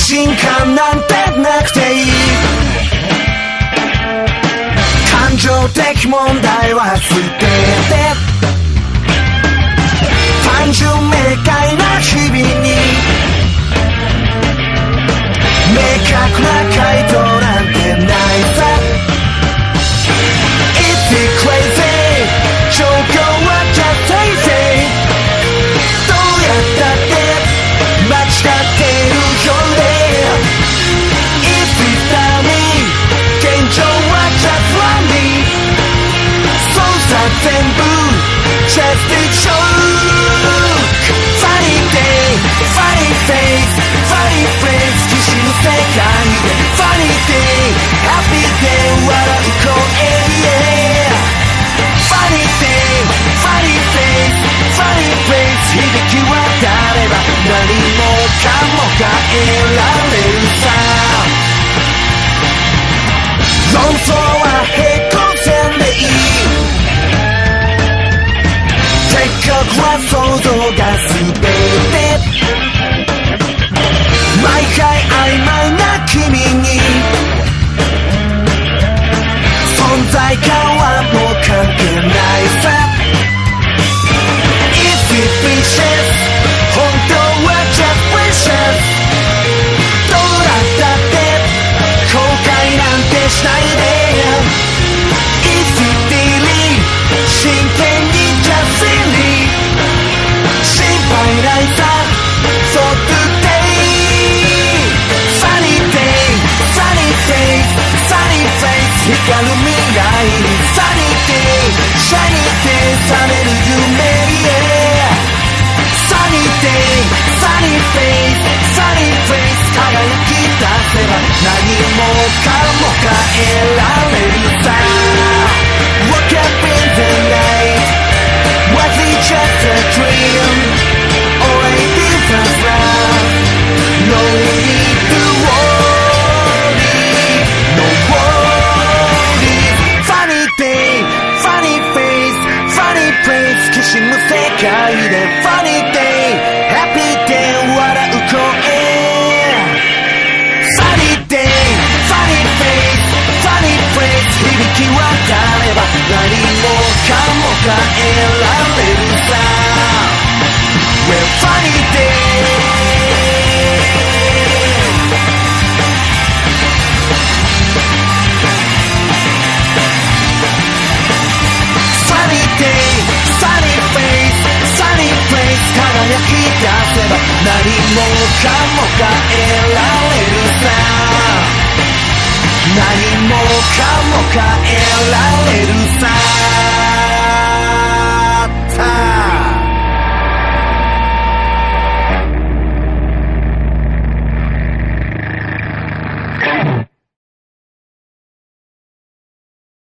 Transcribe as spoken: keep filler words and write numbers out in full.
信感なんてなくていい。感情的問題は捨てて、単純明快な日々に明確な回答なんてないさ。 It's crazy 状況は just crazy。 どうやったって間違ってるよね。 If it's me 現状は just lonely。 そうさ全部 just a joke。 Funny day funny face funny friends きしむ世界で Funny day happy day 笑う声 Funny day funny face funny place 響き渡れば何もかも変えられるさ。論争は平行線でいい。結局は想像が全て。毎回曖昧な君に存在感はもう関係ないさ。 If it wishes 本当は just wishes。 どうだったって後悔なんてしないで。 If it really 真剣に just silly 心配ないさ。 So today sunny day sunny day sunny face 光る未来に Sunny day shiny day 覚める夢 yeah Sunny day sunny face sunny face 輝き出せば何もかも変えられるさ。 Woke up in the night Was it just a dream or a different life? No need to worry no worries Funny day funny face funny place きしむ世界で Funny day happy day 笑う声 Sunny day funny face funny place 響き渡れば何もかも変えられるさ。 Well funny day Sunny day sunny face sunny place 輝き出せば何もかも変えられるさ。何もかも変えられるさ。